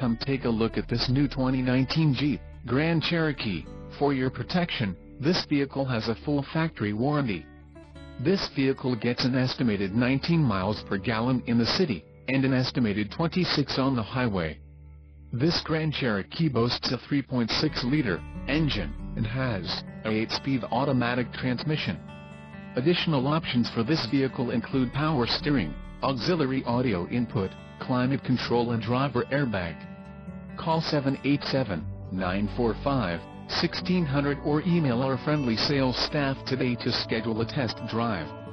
Come take a look at this new 2019 Jeep Grand Cherokee. For your protection, this vehicle has a full factory warranty. This vehicle gets an estimated 19 miles per gallon in the city, and an estimated 26 on the highway. This Grand Cherokee boasts a 3.6-liter engine, and has a 8-speed automatic transmission. Additional options for this vehicle include power steering, auxiliary audio input, climate control and driver airbag. Call 787-945-1600 or email our friendly sales staff today to schedule a test drive.